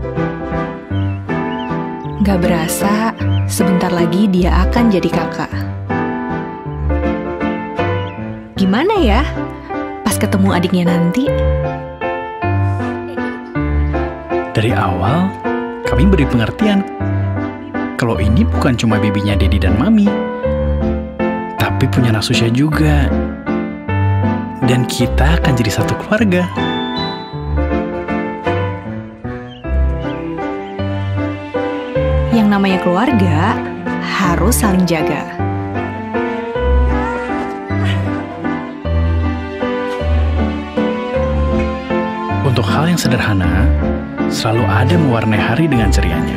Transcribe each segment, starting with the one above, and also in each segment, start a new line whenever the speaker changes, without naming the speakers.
Gak berasa, sebentar lagi dia akan jadi kakak. Gimana ya, pas ketemu adiknya nanti?
Dari awal, kami beri pengertian kalau ini bukan cuma bibinya Dedi dan Mami, tapi punya Nasusha juga. Dan kita akan jadi satu keluarga.
Yang namanya keluarga harus saling jaga.
Untuk hal yang sederhana, selalu ada mewarnai hari dengan cerianya.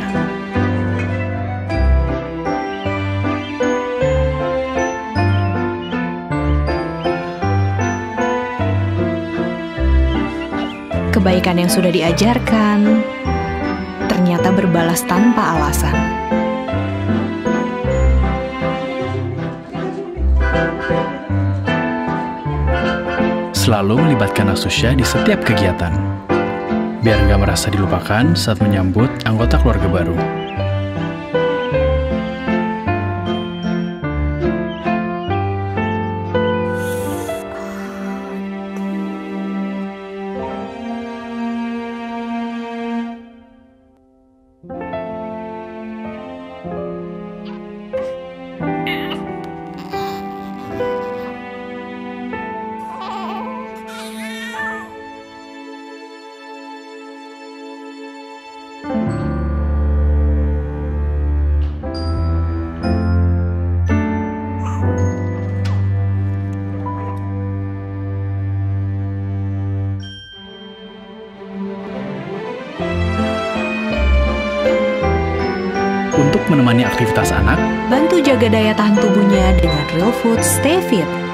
Kebaikan yang sudah diajarkan ternyata berbalas tanpa alasan.
Selalu melibatkan Nasusha di setiap kegiatan, biar nggak merasa dilupakan saat menyambut anggota keluarga baru. Untuk menemani aktivitas anak,
Bantu jaga daya tahan tubuhnya dengan Real Food Stay Fit.